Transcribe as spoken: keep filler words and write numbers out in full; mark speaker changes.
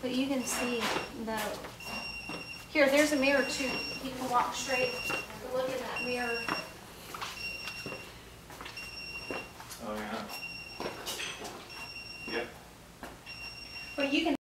Speaker 1: But you can see the, here, there's a mirror too. You can walk straight, look in that mirror.